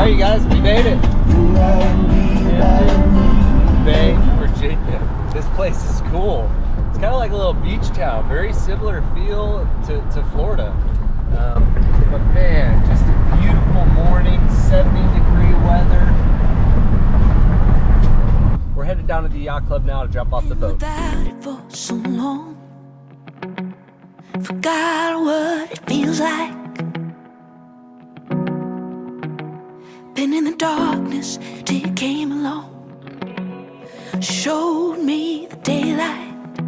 Alright, you guys, we made it. Hampton Bay, Virginia. This place is cool. It's kind of like a little beach town. Very similar feel to Florida. But man, just a beautiful morning, 70-degree weather. We're headed down to the yacht club now to jump off the boat. Without it for so long, forgot what it feels like. Been in the darkness till you came along, showed me the daylight.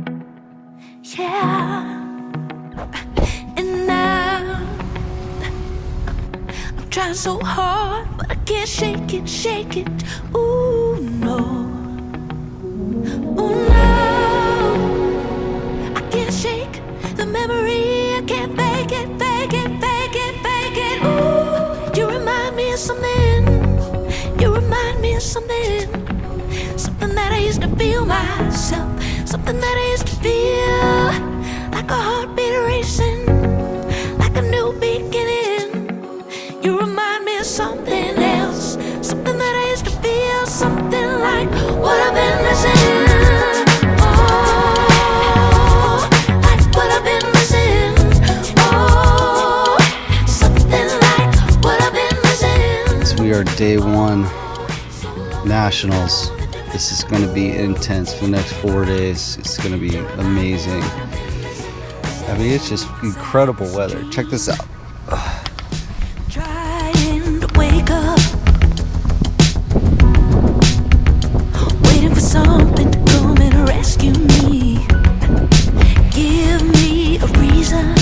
Yeah, and now I'm trying so hard, but I can't shake it, shake it. Ooh, no. Ooh, no. I can't shake the memory. I can't fake it, fake it, fake it, fake it. Ooh, you remind me of something. You remind me of something. Something that I used to feel myself. Something that I used to feel like a heartbeat racing, like a new beginning. You remind me of something else. Something that I used to feel. Something like what I've been missing. Oh, like what I've been missing. Oh, something like what I've been missing. So we are day one nationals. This is going to be intense for the next 4 days. It's going to be amazing. I mean, it's just incredible weather. Check this out. Trying to wake up, waiting for something to come and rescue me. Give me a reason.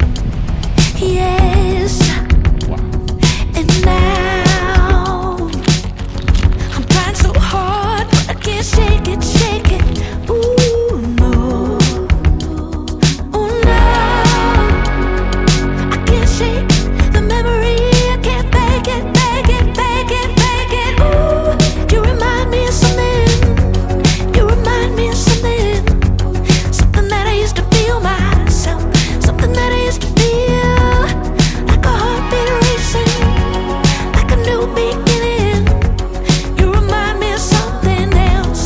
Yes. And now I'm trying so hard, but I can't shake it, shake it. Ooh, no. Ooh, no. I can't shake the memory. I can't fake it, fake it, fake it, fake it. Ooh, you remind me of something. You remind me of something. Something that I used to feel myself. Something that I used to feel like a heartbeat racing, like a new beginning. You remind me of something else.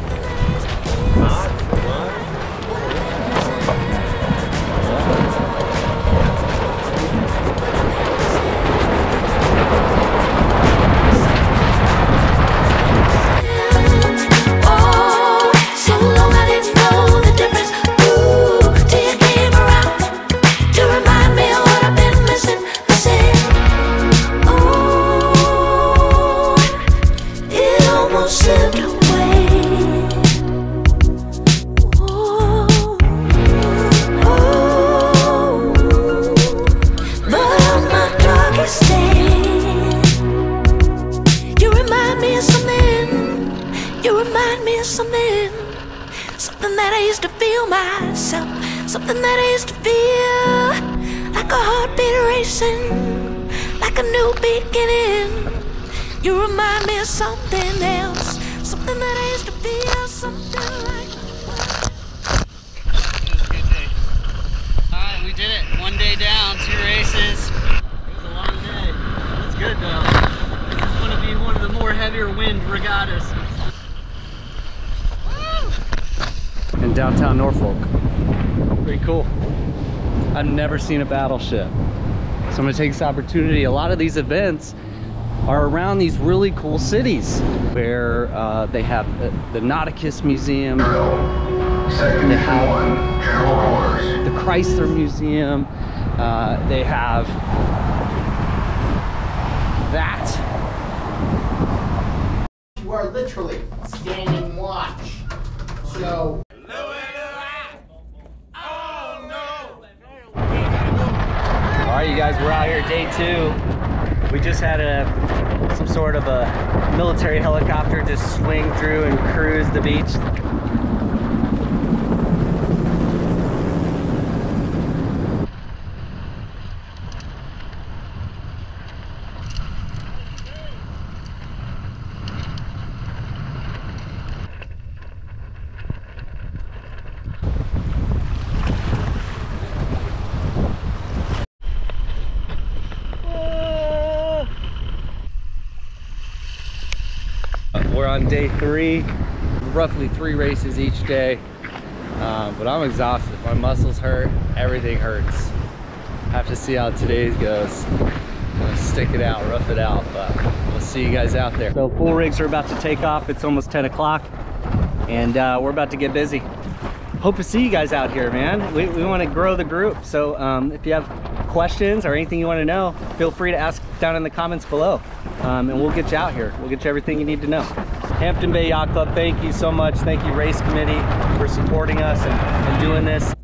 Oh, so long I didn't know the difference. Ooh, till you came around to remind me of what I've been missing, missing. Oh, it almost slipped away. Oh, oh, but on my darkest day, you remind me of something. You remind me of something. Something that I used to feel myself. Something that I used to feel like a heartbeat racing, like a new beginning. You remind me of something else. Something that I used to feel. Something like. It was a good day. Alright, we did it. 1 day down, 2 races. It was a long day. It's good though. This is going to be one of the more heavier wind regattas. In downtown Norfolk. Pretty cool. I've never seen a battleship. So I'm gonna take this opportunity. A lot of these events are around these really cool cities where they have the Nauticus Museum, they have the Chrysler Museum, they have that. You are literally standing watch. So All right, you guys, we're out here day 2. We just had some sort of a military helicopter just swing through and cruise the beach. on day 3, roughly 3 races each day. But I'm exhausted. My muscles hurt, everything hurts. Have to see how today's goes. Gonna stick it out, rough it out, but we'll see you guys out there. So full rigs are about to take off. It's almost 10 o'clock and we're about to get busy. Hope to see you guys out here, man. We want to grow the group. So if you have questions or anything you want to know, feel free to ask down in the comments below. And we'll get you out here. We'll get you everything you need to know. Hampton Bay Yacht Club, thank you so much. Thank you, race committee, for supporting us and doing this.